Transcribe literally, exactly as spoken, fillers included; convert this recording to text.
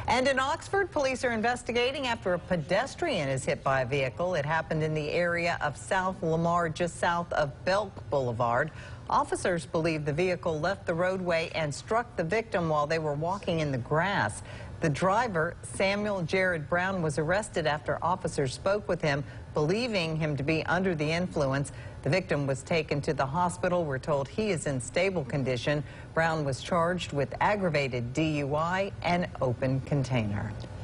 And in Oxford, police are investigating after a pedestrian is hit by a vehicle. It happened in the area of South Lamar, just south of Belk Boulevard. Officers believe the vehicle left the roadway and struck the victim while they were walking in the grass. The driver, Samuel Jared Brown, was arrested after officers spoke with him, believing him to be under the influence. The victim was taken to the hospital. We're told he is in stable condition. Brown was charged with aggravated D U I and open container.